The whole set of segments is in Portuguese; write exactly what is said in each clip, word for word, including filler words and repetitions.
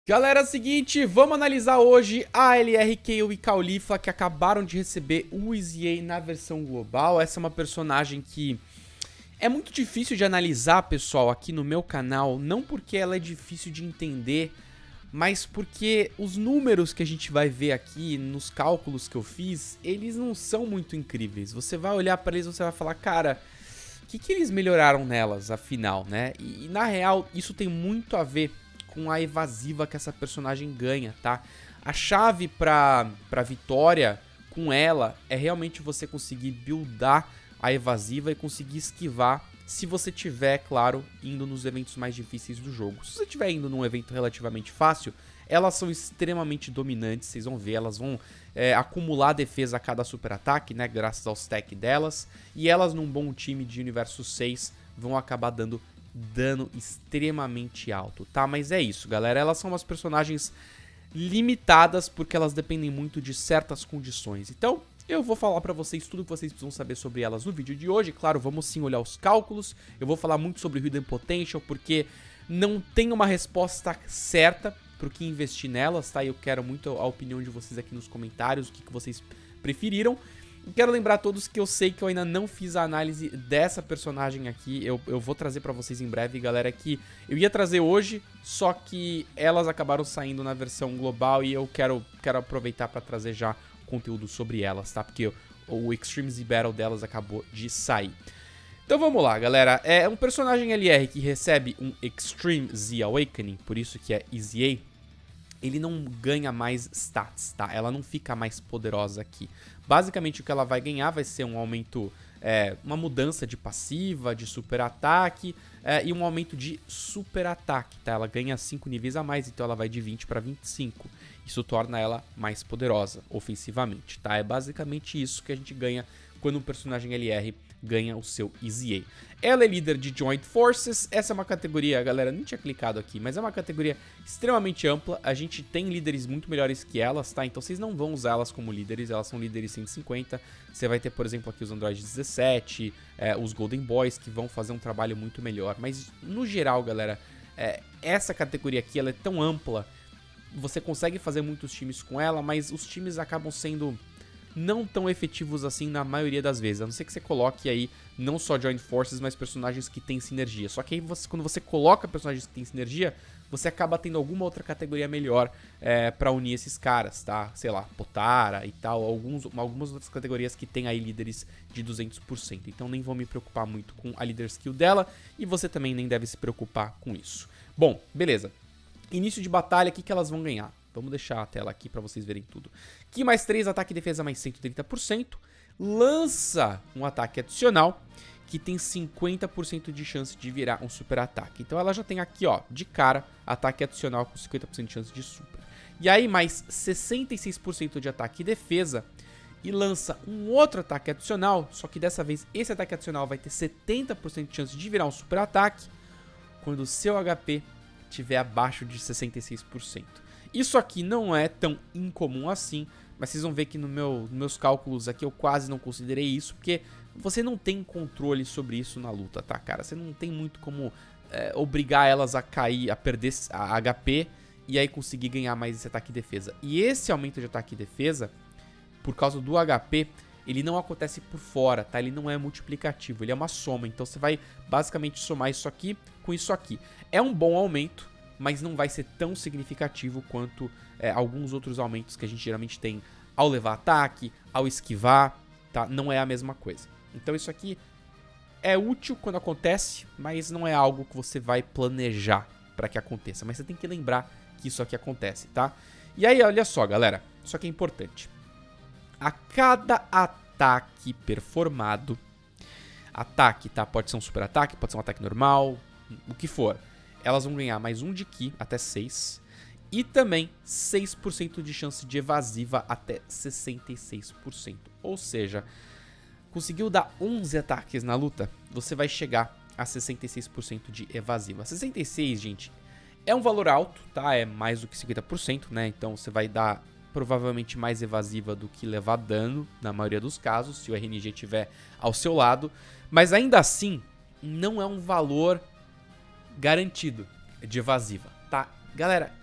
Galera, é o seguinte, vamos analisar hoje a L R Kayle e Caulifla, que acabaram de receber o Easy A na versão global. Essa é uma personagem que é muito difícil de analisar, pessoal, aqui no meu canal, não porque ela é difícil de entender, mas porque os números que a gente vai ver aqui, nos cálculos que eu fiz, eles não são muito incríveis. Você vai olhar para eles e você vai falar, cara, o que, que eles melhoraram nelas, afinal, né? E, e na real, isso tem muito a ver com a evasiva que essa personagem ganha, tá? A chave pra, pra vitória com ela é realmente você conseguir buildar a evasiva e conseguir esquivar se você tiver, claro, indo nos eventos mais difíceis do jogo. Se você estiver indo num evento relativamente fácil, elas são extremamente dominantes, vocês vão ver, elas vão é, acumular defesa a cada super ataque, né, graças ao stack delas, e elas num bom time de universo seis vão acabar dando dano extremamente alto, tá? Mas é isso, galera, elas são umas personagens limitadas porque elas dependem muito de certas condições. Então, eu vou falar pra vocês tudo que vocês precisam saber sobre elas no vídeo de hoje. Claro, vamos sim olhar os cálculos, eu vou falar muito sobre Hidden Potential porque não tem uma resposta certa pro que investir nelas, tá? Eu quero muito a opinião de vocês aqui nos comentários, o que, que vocês preferiram. E quero lembrar a todos que eu sei que eu ainda não fiz a análise dessa personagem aqui, eu, eu vou trazer pra vocês em breve, galera, que eu ia trazer hoje, só que elas acabaram saindo na versão global e eu quero, quero aproveitar pra trazer já conteúdo sobre elas, tá? Porque o, o Extreme Z Battle delas acabou de sair. Então vamos lá, galera, é um personagem L R que recebe um Extreme Z Awakening, por isso que é Easy A. Ele não ganha mais stats, tá? Ela não fica mais poderosa aqui. Basicamente, o que ela vai ganhar vai ser um aumento, é, uma mudança de passiva, de super ataque é, e um aumento de super ataque, tá? Ela ganha cinco níveis a mais, então ela vai de vinte para vinte e cinco. Isso torna ela mais poderosa, ofensivamente, tá? É basicamente isso que a gente ganha quando um personagem L R ganha o seu Easy A. Ela é líder de Joint Forces, essa é uma categoria, galera, nem tinha clicado aqui, mas é uma categoria extremamente ampla, a gente tem líderes muito melhores que elas, tá? Então vocês não vão usar elas como líderes, elas são líderes cento e cinquenta, você vai ter, por exemplo, aqui os Android dezessete, é, os Golden Boys, que vão fazer um trabalho muito melhor, mas no geral, galera, é, essa categoria aqui, ela é tão ampla, você consegue fazer muitos times com ela, mas os times acabam sendo não tão efetivos assim na maioria das vezes, a não ser que você coloque aí não só Joint Forces, mas personagens que têm sinergia. Só que aí você, quando você coloca personagens que têm sinergia, você acaba tendo alguma outra categoria melhor é, pra unir esses caras, tá? Sei lá, Potara e tal, alguns, algumas outras categorias que tem aí líderes de duzentos por cento. Então nem vou me preocupar muito com a leader skill dela e você também nem deve se preocupar com isso. Bom, beleza. Início de batalha, o que, que elas vão ganhar? Vamos deixar a tela aqui para vocês verem tudo. Ki mais três, ataque e defesa mais cento e trinta por cento. Lança um ataque adicional que tem cinquenta por cento de chance de virar um super ataque. Então ela já tem aqui, ó, de cara, ataque adicional com cinquenta por cento de chance de super. E aí mais sessenta e seis por cento de ataque e defesa. E lança um outro ataque adicional, só que dessa vez esse ataque adicional vai ter setenta por cento de chance de virar um super ataque quando o seu H P estiver abaixo de sessenta e seis por cento. Isso aqui não é tão incomum assim, mas vocês vão ver que no meu, nos meus cálculos aqui eu quase não considerei isso, porque você não tem controle sobre isso na luta, tá, cara? Você não tem muito como é, obrigar elas a cair, a perder a H P e aí conseguir ganhar mais esse ataque e defesa. E esse aumento de ataque e defesa, por causa do H P, ele não acontece por fora, tá? Ele não é multiplicativo, ele é uma soma. Então você vai basicamente somar isso aqui com isso aqui. É um bom aumento, mas não vai ser tão significativo quanto é, alguns outros aumentos que a gente geralmente tem ao levar ataque, ao esquivar, tá? Não é a mesma coisa. Então isso aqui é útil quando acontece, mas não é algo que você vai planejar para que aconteça. Mas você tem que lembrar que isso aqui acontece, tá? E aí, olha só, galera, isso aqui é importante. A cada ataque performado, ataque, tá? Pode ser um super ataque, pode ser um ataque normal, o que for. Elas vão ganhar mais um de Ki, até seis. E também seis por cento de chance de evasiva até sessenta e seis por cento. Ou seja, conseguiu dar onze ataques na luta, você vai chegar a sessenta e seis por cento de evasiva. sessenta e seis por cento, gente, é um valor alto, tá? É mais do que cinquenta por cento, né? Então você vai dar provavelmente mais evasiva do que levar dano, na maioria dos casos, se o R N G estiver ao seu lado. Mas ainda assim, não é um valor garantido de evasiva, tá? Galera,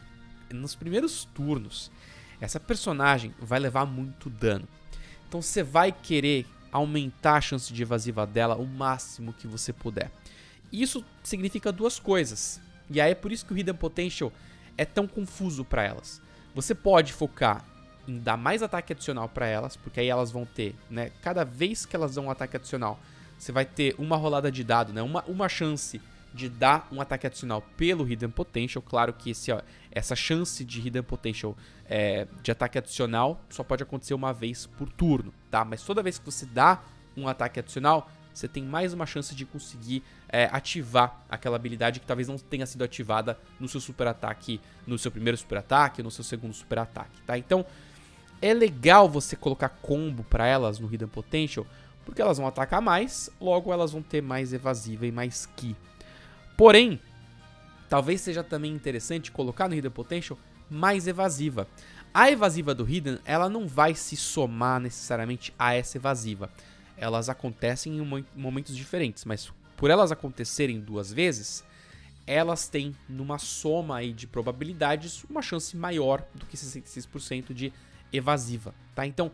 nos primeiros turnos, essa personagem vai levar muito dano. Então você vai querer aumentar a chance de evasiva dela o máximo que você puder. Isso significa duas coisas. E aí é por isso que o Hidden Potential é tão confuso para elas. Você pode focar em dar mais ataque adicional para elas, porque aí elas vão ter, né, cada vez que elas dão um ataque adicional, você vai ter uma rolada de dado, né, uma, uma chance de dar um ataque adicional pelo Hidden Potential. Claro que esse, ó, essa chance de Hidden Potential é, de ataque adicional só pode acontecer uma vez por turno, tá? Mas toda vez que você dá um ataque adicional, você tem mais uma chance de conseguir é, ativar aquela habilidade que talvez não tenha sido ativada no seu super ataque, no seu primeiro super ataque, no seu segundo super ataque, tá? Então, é legal você colocar combo para elas no Hidden Potential, porque elas vão atacar mais, logo elas vão ter mais evasiva e mais ki. Porém, talvez seja também interessante colocar no Hidden Potential mais evasiva. A evasiva do Hidden, ela não vai se somar necessariamente a essa evasiva. Elas acontecem em momentos diferentes, mas por elas acontecerem duas vezes, elas têm, numa soma aí de probabilidades, uma chance maior do que sessenta e seis por cento de evasiva, tá? Então,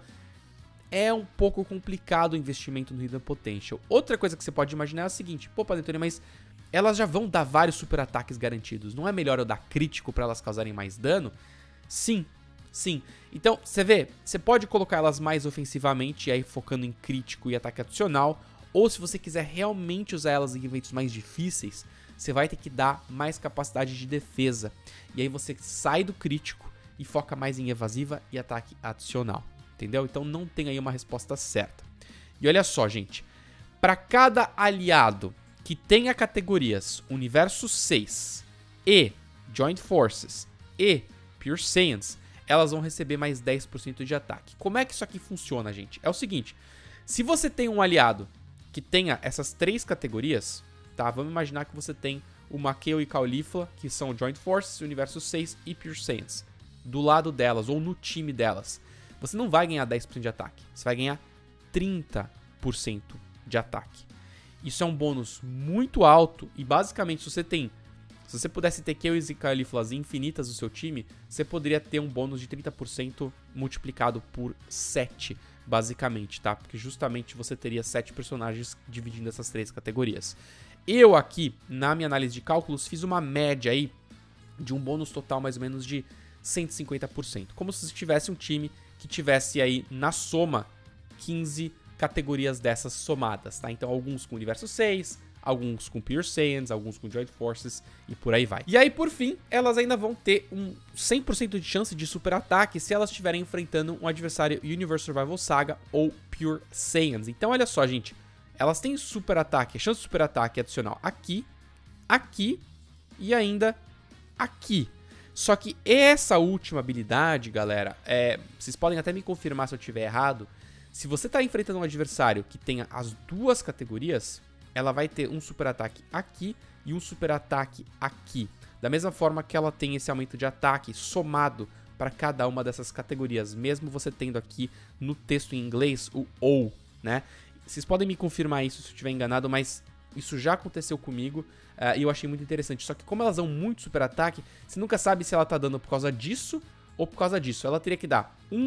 é um pouco complicado o investimento no Hidden Potential. Outra coisa que você pode imaginar é a seguinte: pô, Panetone, mas elas já vão dar vários super ataques garantidos. Não é melhor eu dar crítico para elas causarem mais dano? Sim, sim. Então, você vê, você pode colocar elas mais ofensivamente, e aí focando em crítico e ataque adicional. Ou se você quiser realmente usar elas em eventos mais difíceis, você vai ter que dar mais capacidade de defesa. E aí você sai do crítico e foca mais em evasiva e ataque adicional. Entendeu? Então não tem aí uma resposta certa. E olha só, gente. Para cada aliado que tenha categorias Universo seis e Joint Forces e Pure Saiyans, elas vão receber mais dez por cento de ataque. Como é que isso aqui funciona, gente? É o seguinte: se você tem um aliado que tenha essas três categorias, tá? Vamos imaginar que você tem o Makeo e Caulifla, que são Joint Forces, Universo seis e Pure Saiyans, do lado delas ou no time delas. Você não vai ganhar dez por cento de ataque, você vai ganhar trinta por cento de ataque. Isso é um bônus muito alto e basicamente se você tem, se você pudesse ter Keos e Cauliflas infinitas no seu time, você poderia ter um bônus de trinta por cento multiplicado por sete, basicamente, tá? Porque justamente você teria sete personagens dividindo essas três categorias. Eu aqui, na minha análise de cálculos, fiz uma média aí de um bônus total mais ou menos de cento e cinquenta por cento. Como se você tivesse um time que tivesse aí na soma quinze categorias dessas somadas, tá? Então alguns com Universo seis, alguns com Pure Saiyans, alguns com Joint Forces e por aí vai. E aí por fim, elas ainda vão ter um cem por cento de chance de super ataque se elas estiverem enfrentando um adversário Universe Survival Saga ou Pure Saiyans. Então olha só, gente, elas têm super ataque, chance de super ataque adicional aqui, aqui e ainda aqui. Só que essa última habilidade, galera, é, vocês podem até me confirmar se eu estiver errado. Se você está enfrentando um adversário que tenha as duas categorias, ela vai ter um super ataque aqui e um super ataque aqui. Da mesma forma que ela tem esse aumento de ataque somado para cada uma dessas categorias, mesmo você tendo aqui no texto em inglês o ou, né? Vocês podem me confirmar isso se eu estiver enganado, mas isso já aconteceu comigo uh, e eu achei muito interessante. Só que como elas dão muito super ataque, você nunca sabe se ela tá dando por causa disso ou por causa disso. Ela teria que dar um,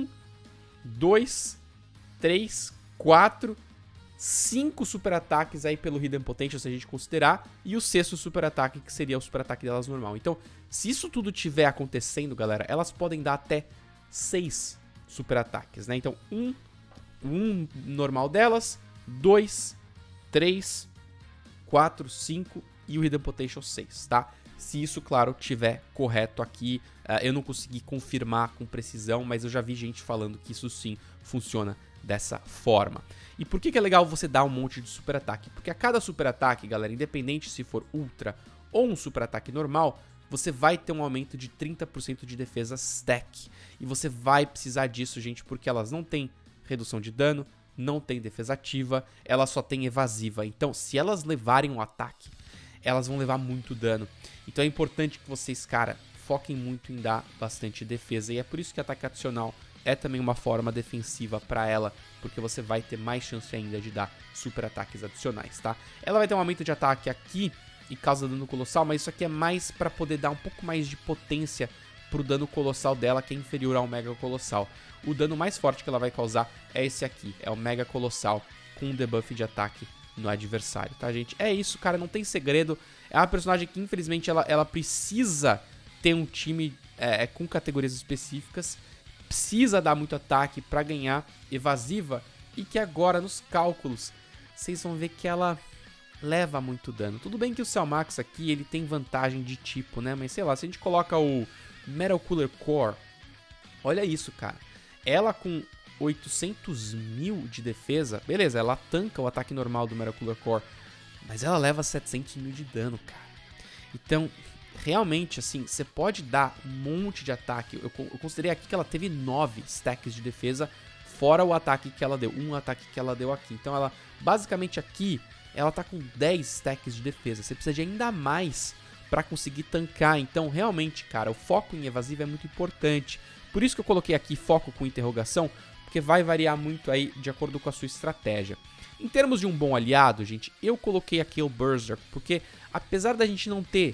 dois, três, quatro, cinco super ataques aí pelo Hidden Potential, se a gente considerar, e o sexto super ataque, que seria o super ataque delas normal. Então, se isso tudo tiver acontecendo, galera, elas podem dar até seis super ataques, né? Então, um, um normal delas, dois, três, quatro, cinco e o Hidden Potential seis, tá? Se isso, claro, tiver correto aqui, uh, eu não consegui confirmar com precisão, mas eu já vi gente falando que isso sim funciona dessa forma. E por que que é legal você dar um monte de super ataque? Porque a cada super ataque, galera, independente se for ultra ou um super ataque normal, você vai ter um aumento de trinta por cento de defesa stack. E você vai precisar disso, gente, porque elas não têm redução de dano, não tem defesa ativa, elas só tem evasiva. Então, se elas levarem um ataque, elas vão levar muito dano. Então é importante que vocês, cara, foquem muito em dar bastante defesa. E é por isso que ataque adicional é também uma forma defensiva para ela, porque você vai ter mais chance ainda de dar super ataques adicionais, tá? Ela vai ter um aumento de ataque aqui e causa dano colossal, mas isso aqui é mais para poder dar um pouco mais de potência pro dano colossal dela, que é inferior ao Mega Colossal. O dano mais forte que ela vai causar é esse aqui, é o Mega Colossal com um debuff de ataque no adversário, tá, gente? É isso, cara, não tem segredo. É uma personagem que, infelizmente, ela, ela precisa ter um time é, com categorias específicas, precisa dar muito ataque pra ganhar evasiva, e que agora, nos cálculos, vocês vão ver que ela leva muito dano. Tudo bem que o Cellmax aqui, ele tem vantagem de tipo, né? Mas sei lá, se a gente coloca o Metal Cooler Core, olha isso, cara. Ela com oitocentos mil de defesa, beleza, ela tanca o ataque normal do Metal Cooler Core, mas ela leva setecentos mil de dano, cara. Então, realmente, assim, você pode dar um monte de ataque. Eu, eu considerei aqui que ela teve nove stacks de defesa, fora o ataque que ela deu, um ataque que ela deu aqui. Então, ela, basicamente aqui, ela tá com dez stacks de defesa. Você precisa de ainda mais pra conseguir tancar. Então, realmente, cara, o foco em evasiva é muito importante. Por isso que eu coloquei aqui foco com interrogação, porque vai variar muito aí de acordo com a sua estratégia. Em termos de um bom aliado, gente, eu coloquei aqui o Berserk, porque apesar da gente não ter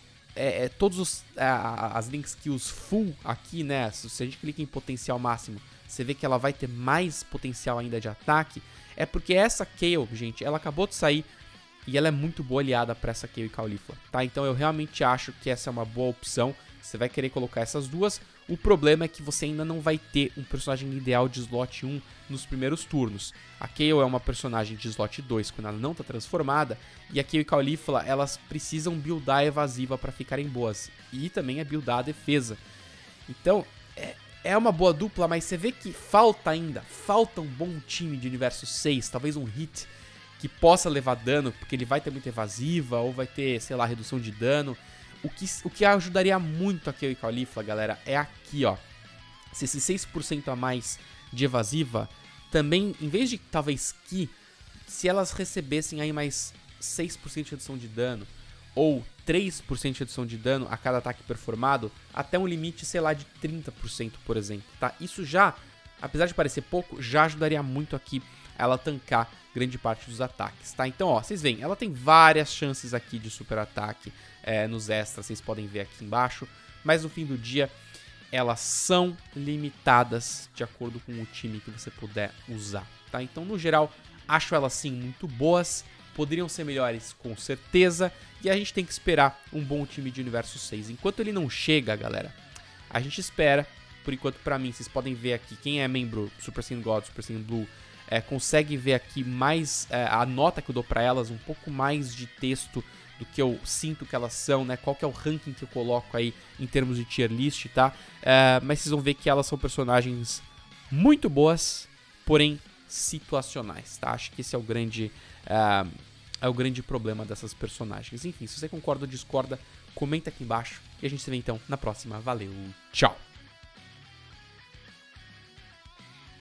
é, todos os, a, as Link Skills full aqui, né, se a gente clica em potencial máximo, você vê que ela vai ter mais potencial ainda de ataque, é porque essa Kayle, gente, ela acabou de sair e ela é muito boa aliada para essa Kayle e Caulifla, tá? Então eu realmente acho que essa é uma boa opção, você vai querer colocar essas duas. O problema é que você ainda não vai ter um personagem ideal de slot um nos primeiros turnos. A Kayle é uma personagem de slot dois quando ela não está transformada, e a Kayle e Caulifla, elas precisam buildar a evasiva para ficarem boas, e também é buildar a defesa. Então, é, é uma boa dupla, mas você vê que falta ainda, falta um bom time de universo seis, talvez um hit que possa levar dano, porque ele vai ter muita evasiva, ou vai ter, sei lá, redução de dano. O que, o que ajudaria muito a Kayle e Caulifla, galera, é aqui, ó. Se esse seis por cento a mais de evasiva, também, em vez de talvez Ki, se elas recebessem aí mais seis por cento de redução de dano, ou três por cento de redução de dano a cada ataque performado, até um limite, sei lá, de trinta por cento, por exemplo, tá? Isso já, apesar de parecer pouco, já ajudaria muito aqui a ela tancar grande parte dos ataques, tá? Então, ó, vocês veem, ela tem várias chances aqui de super ataque é, nos extras, vocês podem ver aqui embaixo, mas no fim do dia, elas são limitadas de acordo com o time que você puder usar, tá? Então, no geral, acho elas sim muito boas, poderiam ser melhores com certeza, e a gente tem que esperar um bom time de universo seis. Enquanto ele não chega, galera, a gente espera. Por enquanto, pra mim, vocês podem ver aqui, quem é membro Super Saiyan God, Super Saiyan Blue, é, consegue ver aqui mais é, a nota que eu dou pra elas, um pouco mais de texto do que eu sinto que elas são, né? Qual que é o ranking que eu coloco aí em termos de tier list, tá? É, mas vocês vão ver que elas são personagens muito boas, porém situacionais, tá? Acho que esse é o grande, é, é o grande problema dessas personagens. Enfim, se você concorda ou discorda, comenta aqui embaixo e a gente se vê então na próxima. Valeu, tchau!